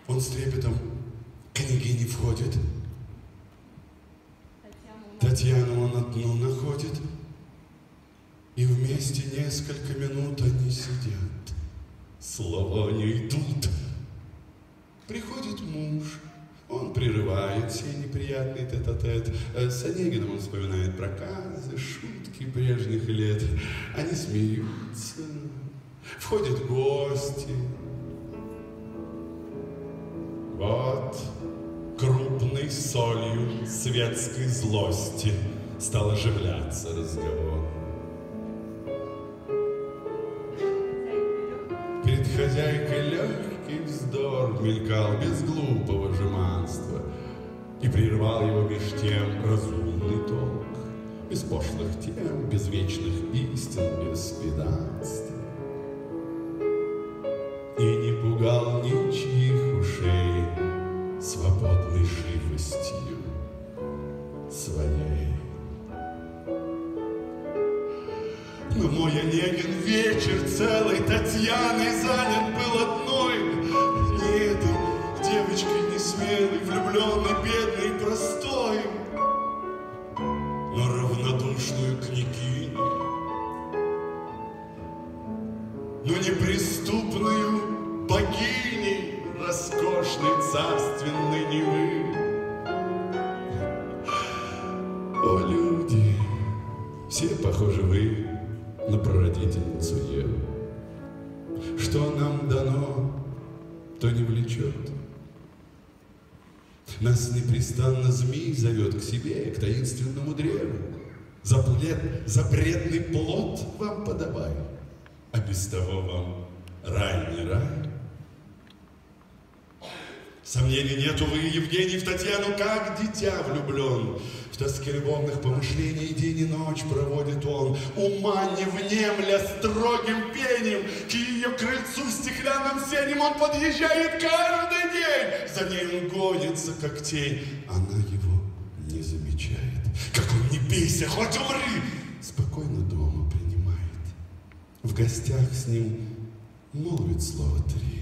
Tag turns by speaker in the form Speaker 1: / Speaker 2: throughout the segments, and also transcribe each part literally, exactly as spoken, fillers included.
Speaker 1: Он с трепетом к княгине входит. Татьяну он одну находит. И вместе несколько минут они сидят. Слова не идут. Приходит муж. Он прерывает сей неприятный тет-а-тет. С Онегиным он вспоминает проказы, шутки прежних лет. Они смеются. Входят гости. Вот крупной солью светской злости стал оживляться разговор. Перед хозяйкой легкий вздор мелькал без глупого жеманства, и прервал его меж тем разумный толк, без пошлых тем, без вечных истин, без педанства. И не пугал ничьих ушей свободной живостью своей. Но мой Онегин вечер целый Татьяной занят был одной, не этой девочкой несмелой, влюбленной, бедной, простой, но равнодушную княгиню, но неприступную богиней роскошной царственной Невы. О, люди, все похожи вы на прародительницу Еву. Что нам дано, то не влечет. Нас непрестанно змей зовет к себе, к таинственному древу. Запрет, запретный плод вам подавай, а без того вам рай не рай. Сомнений нету, вы, Евгений, в Татьяну как дитя влюблен. В тоске любовных помышлений день и ночь проводит он, ума не внемля строгим пением, к ее крыльцу стеклянным сенем он подъезжает каждый день. За ней он гонится, как тень, она его не замечает. Как он не бейся, хоть умри, спокойно дома принимает. В гостях с ним молвит слово три,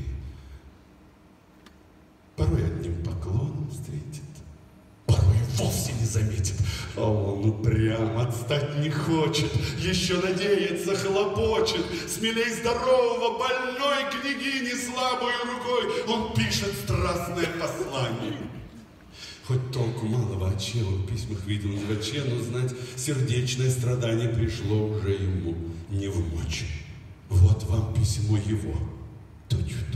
Speaker 1: порой одним поклоном встретит, порой вовсе не заметит, а он упрям отстать не хочет, еще надеется, хлопочет, смелей здорового больной княгини слабой рукой он пишет страстное послание. Хоть толку мало вообще, он в письмах видел не вообще, но знать, сердечное страдание пришло уже ему не в мочь. Вот вам письмо его, точь в